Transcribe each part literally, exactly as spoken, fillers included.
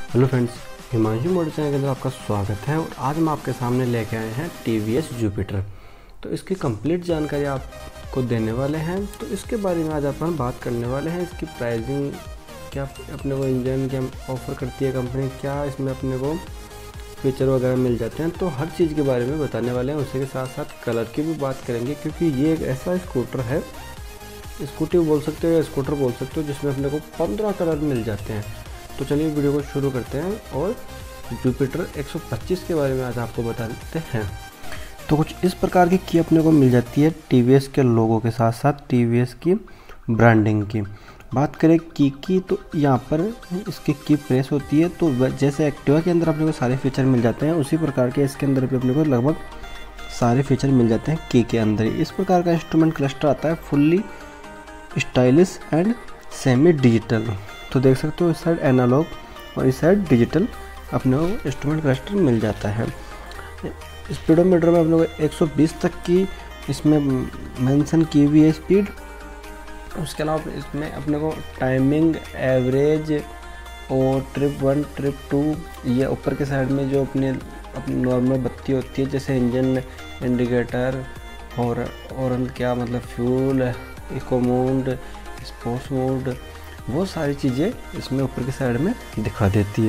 Hello friends, Himanshu motor channel के अंदर आपका स्वागत है। और आज हम आपके सामने लेके आए हैं टी वी एस जुपिटर। तो इसकी कंप्लीट जानकारी आपको देने वाले हैं। तो इसके बारे में आज अपन बात करने वाले हैं। इसकी प्राइसिंग क्या अपने को इंजन क्या ऑफ़र करती है कंपनी, क्या इसमें अपने को फीचर वगैरह मिल जाते हैं, तो हर चीज़ के बारे में बताने वाले हैं। उसी के साथ साथ कलर की भी बात करेंगे, क्योंकि ये एक ऐसा स्कूटर है, स्कूटी बोल सकते हो या स्कूटर बोल सकते हो, जिसमें अपने को पंद्रह कलर मिल जाते हैं। तो चलिए वीडियो को शुरू करते हैं और जुपिटर एक सौ पच्चीस के बारे में आज आपको बता देते हैं। तो कुछ इस प्रकार की की अपने को मिल जाती है टी वी एस के लोगों के साथ साथ टी वी एस की ब्रांडिंग की। बात करें की की तो यहाँ पर इसकी की प्रेस होती है। तो जैसे एक्टिवा के अंदर अपने को सारे फीचर मिल जाते हैं, उसी प्रकार के इसके अंदर भी अपने को लगभग सारे फीचर मिल जाते हैं की के अंदर ही। इस प्रकार का इंस्ट्रूमेंट क्लस्टर आता है, fully stylish and semi digital. तो देख सकते हो इस साइड एनालॉग और इस साइड डिजिटल अपने को इंस्ट्रूमेंट क्लस्टर मिल जाता है। स्पीडोमीटर में अपने को एक सौ बीस तक की इसमें मेंशन की हुई है स्पीड। उसके अलावा इसमें अपने को टाइमिंग, एवरेज और ट्रिप वन, ट्रिप टू, ये ऊपर के साइड में जो अपने अपनी नॉर्मल बत्ती होती है, जैसे इंजन इंडिकेटर और और क्या मतलब fuel, eco mode, sports mode, वो सारी चीज़ें इसमें ऊपर की साइड में दिखा देती है।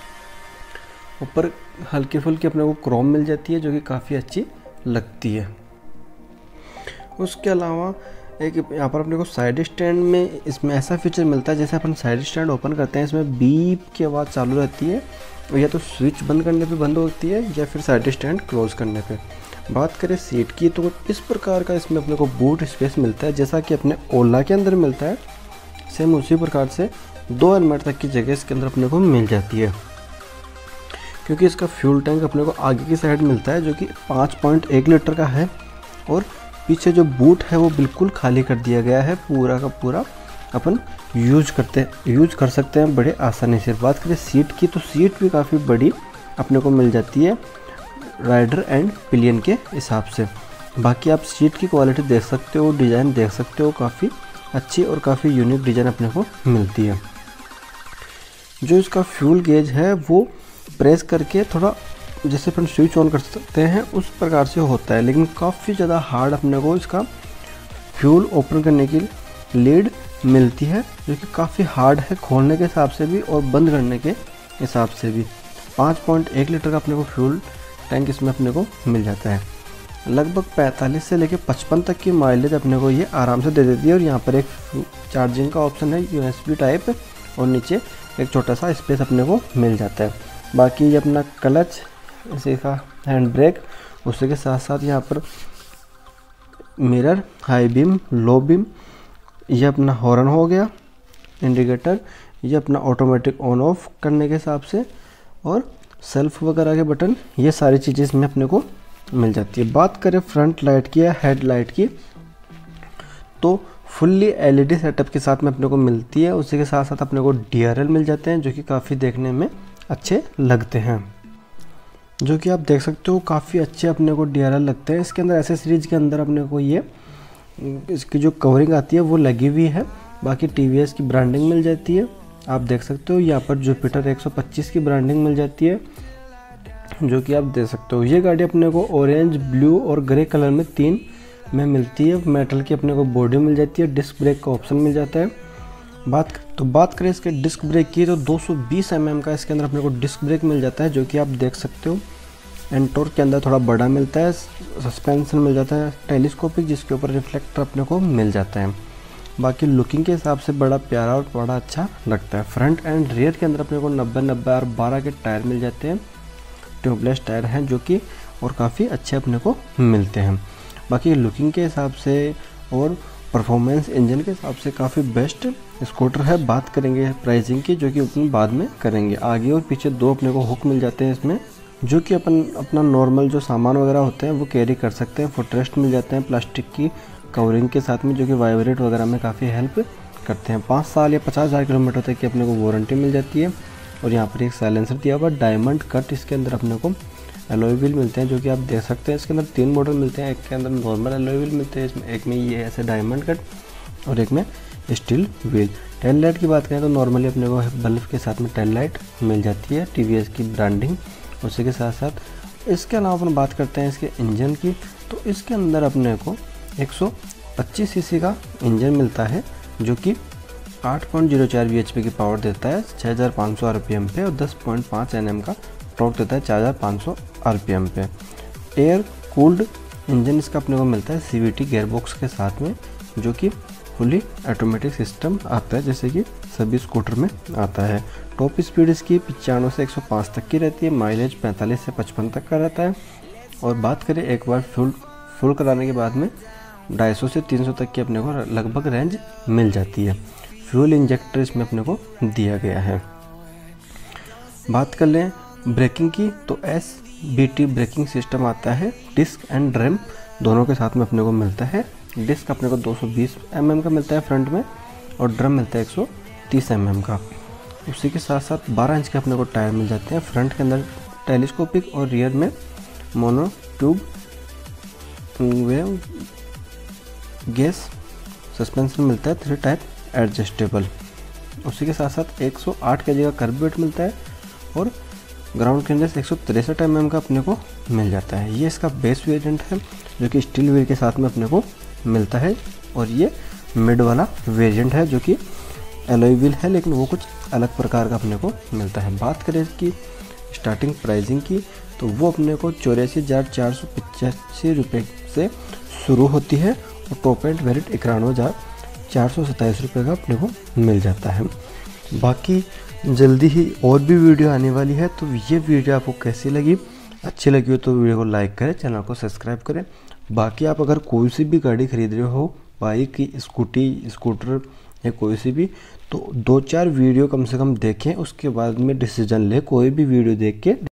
ऊपर हल्की फुल्की अपने को क्रोम मिल जाती है, जो कि काफ़ी अच्छी लगती है। उसके अलावा एक यहाँ पर अपने को साइड स्टैंड में इसमें ऐसा फीचर मिलता है, जैसे अपन साइड स्टैंड ओपन करते हैं, इसमें बीप की आवाज़ चालू रहती है, और या तो स्विच बंद करने पे बंद होती है या फिर साइड स्टैंड क्लोज करने पे। बात करें सीट की तो इस प्रकार का इसमें अपने को बूट स्पेस मिलता है, जैसा कि अपने ओला के अंदर मिलता है। सेम उसी प्रकार से दो हेलमेट तक की जगह इसके अंदर अपने को मिल जाती है, क्योंकि इसका फ्यूल टैंक अपने को आगे की साइड मिलता है, जो कि पाँच पॉइंट एक लीटर का है। और पीछे जो बूट है वो बिल्कुल खाली कर दिया गया है, पूरा का पूरा अपन यूज करते यूज कर सकते हैं बड़े आसानी से। बात करें सीट की तो सीट भी काफ़ी बड़ी अपने को मिल जाती है राइडर एंड पिलियन के हिसाब से। बाकी आप सीट की क्वालिटी देख सकते हो, डिज़ाइन देख सकते हो, काफ़ी अच्छी और काफ़ी यूनिक डिज़ाइन अपने को मिलती है। जो इसका फ्यूल गेज है वो प्रेस करके थोड़ा जैसे अपन स्विच ऑन कर सकते हैं उस प्रकार से होता है, लेकिन काफ़ी ज़्यादा हार्ड अपने को इसका फ्यूल ओपन करने की लीड मिलती है, जो कि काफ़ी हार्ड है खोलने के हिसाब से भी और बंद करने के हिसाब से भी। पाँच पॉइंट एक लीटर का अपने को फ्यूल टैंक इसमें अपने को मिल जाता है। लगभग पैंतालीस से लेकर पचपन तक की माइलेज अपने को ये आराम से दे देती है। और यहाँ पर एक चार्जिंग का ऑप्शन है यू एस बी टाइप, और नीचे एक छोटा सा स्पेस अपने को मिल जाता है। बाकी ये अपना क्लच, इसी का हैंड ब्रेक, उसी के साथ साथ यहाँ पर mirror, high beam, low beam, ये अपना हॉर्न हो गया, इंडिकेटर, ये अपना ऑटोमेटिक ऑन ऑफ करने के हिसाब से, और सेल्फ वगैरह के बटन, ये सारी चीज़ें इसमें अपने को मिल जाती है। बात करें फ्रंट लाइट की या हेड लाइट की तो fully L E D setup के साथ में अपने को मिलती है। उसी के साथ साथ अपने को डी आर एल मिल जाते हैं, जो कि काफ़ी देखने में अच्छे लगते हैं, जो कि आप देख सकते हो काफ़ी अच्छे अपने को डी आर एल लगते हैं। इसके अंदर एसेसरीज के अंदर अपने को ये इसकी जो कवरिंग आती है वो लगी हुई है। बाकी टी वी एस की ब्रांडिंग मिल जाती है, आप देख सकते हो। यहाँ पर जुपिटर एक सौ पच्चीस की ब्रांडिंग मिल जाती है, जो कि आप देख सकते हो। ये गाड़ी अपने को ऑरेंज, ब्लू और ग्रे कलर में तीन में मिलती है। मेटल की अपने को बॉडी मिल जाती है, डिस्क ब्रेक का ऑप्शन मिल जाता है। बात तो बात करें इसके डिस्क ब्रेक की तो दो सौ बीस एम एम का इसके अंदर अपने को डिस्क ब्रेक मिल जाता है, जो कि आप देख सकते हो। एंटोर के अंदर थोड़ा बड़ा मिलता है। सस्पेंशन मिल जाता है टेलीस्कोपिक, जिसके ऊपर रिफ्लेक्टर अपने को मिल जाता है। बाकी लुकिंग के हिसाब से बड़ा प्यारा और बड़ा अच्छा लगता है। फ्रंट एंड रियर के अंदर अपने को नब्बे नब्बे और बारह के टायर मिल जाते हैं, ट्यूबलेस टायर हैं, जो कि और काफ़ी अच्छे अपने को मिलते हैं। बाकी लुकिंग के हिसाब से और परफॉर्मेंस इंजन के हिसाब से काफ़ी बेस्ट स्कूटर है। बात करेंगे प्राइसिंग की, जो कि अपनी बाद में करेंगे। आगे और पीछे दो अपने को हुक मिल जाते हैं इसमें, जो कि अपन अपना नॉर्मल जो सामान वगैरह होते हैं वो कैरी कर सकते हैं। फुटरेस्ट मिल जाते हैं प्लास्टिक की कवरिंग के साथ में, जो कि वाइब्रेट वगैरह में काफ़ी हेल्प करते हैं। पाँच साल या पचास हज़ार किलोमीटर तक की अपने को वारंटी मिल जाती है। और यहाँ पर एक साइलेंसर दिया हुआ डायमंड कट, इसके अंदर अपने को एलॉय व्हील मिलते हैं, जो कि आप देख सकते हैं। इसके अंदर तीन मॉडल मिलते हैं, एक के अंदर नॉर्मल एलॉय व्हील मिलते हैं, इसमें एक में ये ऐसे डायमंड कट और एक में स्टील व्हील। टेल लाइट की बात करें तो नॉर्मली अपने को बल्ब के साथ में टेल लाइट मिल जाती है, टीवीएस की ब्रांडिंग। उसी के साथ साथ इसके अलावा अपन बात करते हैं इसके इंजन की। तो इसके अंदर अपने को एक सौ पच्चीस सीसी का इंजन मिलता है जो कि आठ पॉइंट ज़ीरो चार बीएचपी की पावर देता है छह हज़ार पाँच सौ आरपीएम पे, और दस पॉइंट पाँच एनएम का टॉर्क देता है चार हज़ार पाँच सौ आरपीएम पे। एयर कूल्ड इंजन इसका अपने को मिलता है सीवीटी गियरबॉक्स के साथ में, जो कि फुली ऑटोमेटिक सिस्टम आता है जैसे कि सभी स्कूटर में आता है। टॉप स्पीड इसकी पचानवे से एक सौ पाँच तक की रहती है, माइलेज पैंतालीस से पचपन तक का रहता है। और बात करें एक बार फुल फुल कराने के बाद में ढाई सौ से तीन सौ तक की अपने को लगभग रेंज मिल जाती है। फ्यूल इंजेक्टर इसमें अपने को दिया गया है। बात कर लें ब्रेकिंग की तो S B T braking system आता है, डिस्क एंड ड्रम दोनों के साथ में अपने को मिलता है। डिस्क अपने को दो सौ बीस एम एम का मिलता है फ्रंट में, और ड्रम मिलता है एक सौ तीस एम एम का। उसी के साथ साथ बारह इंच के अपने को टायर मिल जाते हैं। फ्रंट के अंदर टेलीस्कोपिक और रियर में mono tube wave gas suspension मिलता है, थ्री टाइप एडजस्टेबल। उसी के साथ साथ एक सौ आठ केजी का कर्ब वेट मिलता है, और ग्राउंड क्लियरेंस एक सौ तिरसठ एम एम का अपने को मिल जाता है। ये इसका बेस वेरिएंट है जो कि स्टील व्हील के साथ में अपने को मिलता है, और ये मिड वाला वेरिएंट है जो कि एलॉय व्हील है, लेकिन वो कुछ अलग प्रकार का अपने को मिलता है। बात करें इसकी स्टार्टिंग प्राइसिंग की तो वो अपने को चौरासी हज़ार चार सौ पचासी रुपये से शुरू होती है, और टॉप एंड वेरिएंट इक्यानवे हज़ार चार सौ सत्ताईस रुपये का अपने को मिल जाता है। बाकी जल्दी ही और भी वीडियो आने वाली है, तो ये वीडियो आपको कैसी लगी, अच्छी लगी हो तो वीडियो को लाइक करें, चैनल को सब्सक्राइब करें। बाकी आप अगर कोई सी भी गाड़ी खरीद रहे हो, बाइक की, स्कूटी, स्कूटर या कोई सी भी, तो दो चार वीडियो कम से कम देखें, उसके बाद में डिसीजन लें। कोई भी वीडियो देख के